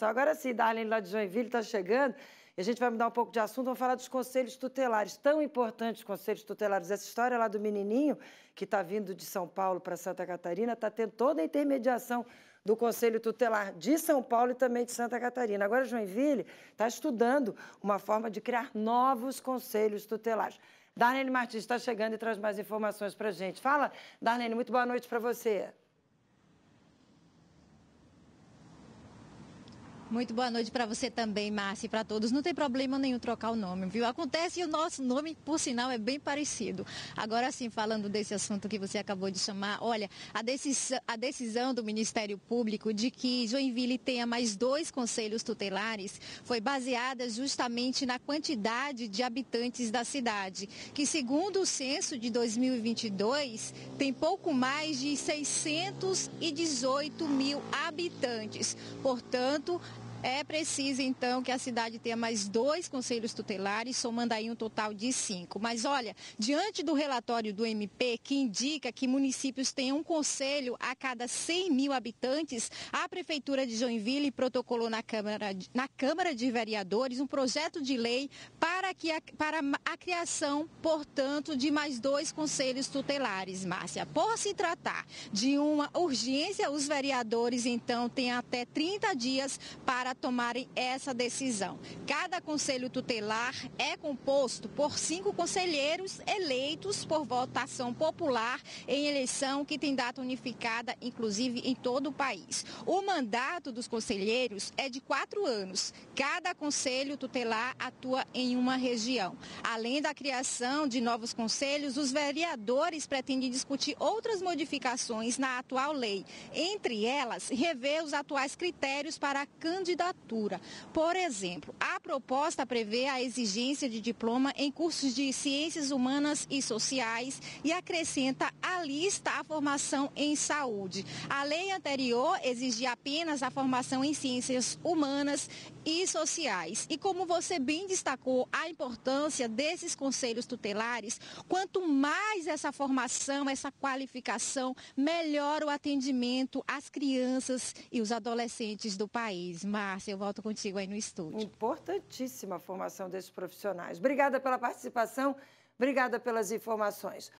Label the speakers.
Speaker 1: Agora sim, Darlene lá de Joinville está chegando e a gente vai mudar um pouco de assunto, vamos falar dos conselhos tutelares, tão importantes conselhos tutelares. Essa história lá do menininho que está vindo de São Paulo para Santa Catarina está tendo toda a intermediação do Conselho Tutelar de São Paulo e também de Santa Catarina. Agora, Joinville está estudando uma forma de criar novos conselhos tutelares. Darlene Martins está chegando e traz mais informações para a gente. Fala, Darlene, muito boa noite para você.
Speaker 2: Muito boa noite para você também, Márcia, e para todos. Não tem problema nenhum trocar o nome, viu? Acontece e o nosso nome, por sinal, é bem parecido. Agora sim, falando desse assunto que você acabou de chamar, olha, a decisão do Ministério Público de que Joinville tenha mais 2 conselhos tutelares foi baseada justamente na quantidade de habitantes da cidade, que segundo o censo de 2022, tem pouco mais de 618 mil habitantes. Portanto, é preciso, então, que a cidade tenha mais 2 conselhos tutelares, somando aí um total de 5. Mas, olha, diante do relatório do MP, que indica que municípios têm um conselho a cada 100 mil habitantes, a Prefeitura de Joinville protocolou na Câmara de Vereadores um projeto de lei para a criação, portanto, de mais 2 conselhos tutelares, Márcia. Por se tratar de uma urgência, os vereadores, então, têm até 30 dias para tomarem essa decisão. Cada conselho tutelar é composto por 5 conselheiros eleitos por votação popular em eleição que tem data unificada, inclusive, em todo o país. O mandato dos conselheiros é de 4 anos. Cada conselho tutelar atua em uma região. Além da criação de novos conselhos, os vereadores pretendem discutir outras modificações na atual lei. Entre elas, rever os atuais critérios para a candidatura. Por exemplo, a proposta prevê a exigência de diploma em cursos de ciências humanas e sociais e acrescenta à lista a formação em saúde. A lei anterior exigia apenas a formação em ciências humanas e sociais. E como você bem destacou a importância desses conselhos tutelares, quanto mais essa formação, essa qualificação, melhor o atendimento às crianças e os adolescentes do país. Márcia, eu volto contigo aí no estúdio.
Speaker 1: Importantíssima a formação desses profissionais. Obrigada pela participação, obrigada pelas informações.